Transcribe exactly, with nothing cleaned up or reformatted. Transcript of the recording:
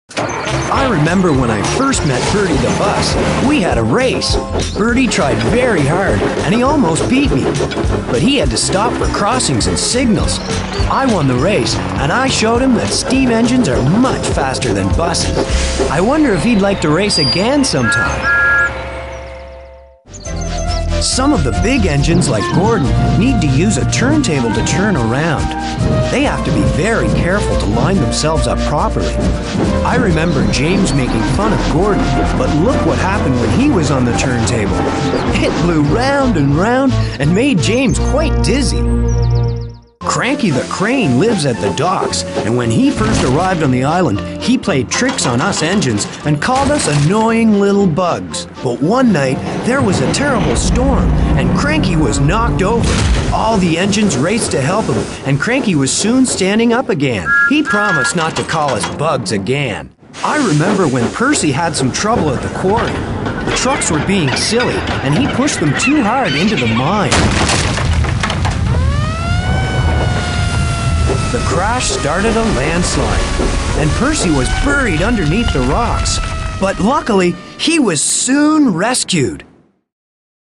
I remember when I first met Bertie the bus, we had a race. Bertie tried very hard, and he almost beat me. But he had to stop for crossings and signals. I won the race, and I showed him that steam engines are much faster than buses. I wonder if he'd like to race again sometime. Some of the big engines, like Gordon, need to use a turntable to turn around. They have to be very careful to line themselves up properly. I remember James making fun of Gordon, but look what happened when he was on the turntable. It blew round and round and made James quite dizzy. Cranky the Crane lives at the docks, and when he first arrived on the island, he played tricks on us engines and called us annoying little bugs. But one night, there was a terrible storm, and Cranky was knocked over. All the engines raced to help him, and Cranky was soon standing up again. He promised not to call us bugs again. I remember when Percy had some trouble at the quarry. The trucks were being silly, and he pushed them too hard into the mine. The crash started a landslide, and Percy was buried underneath the rocks. But luckily, he was soon rescued.